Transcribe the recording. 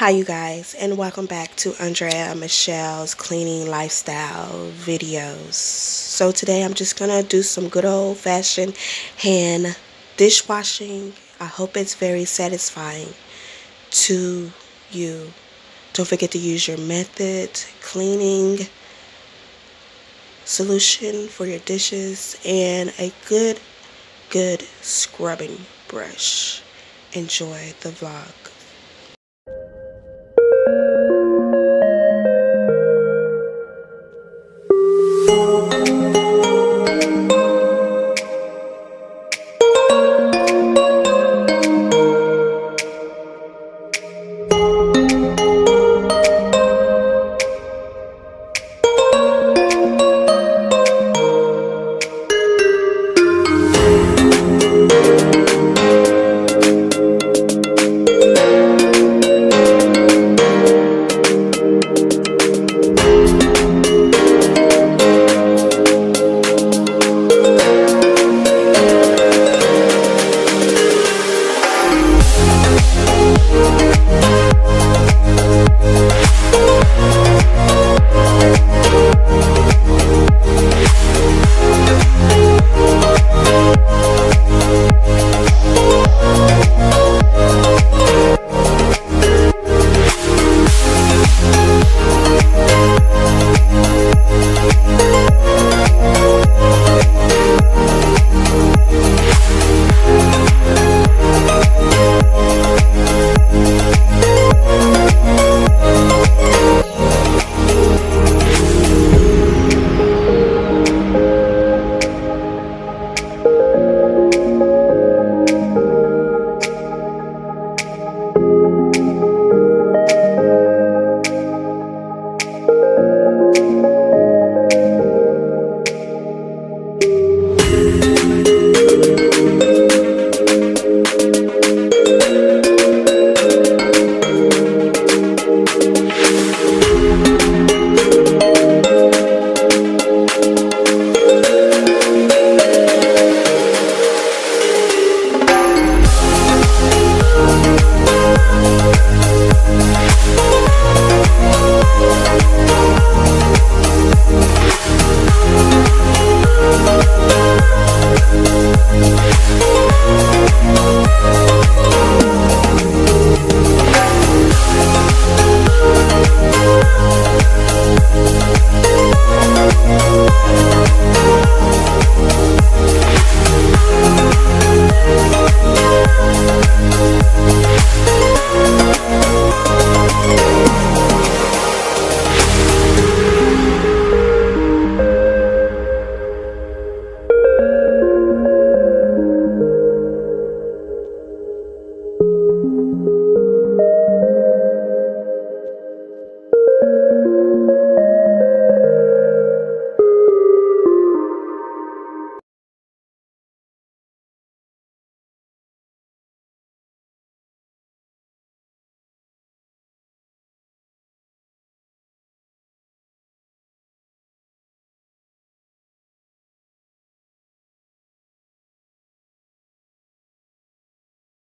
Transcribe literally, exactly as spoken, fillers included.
Hi, you guys, and welcome back to Andrea Michelle's cleaning lifestyle videos. So, today I'm just gonna do some good old fashioned hand dishwashing. I hope it's very satisfying to you. Don't forget to use your method cleaning solution for your dishes and a good, good scrubbing brush. Enjoy the vlog.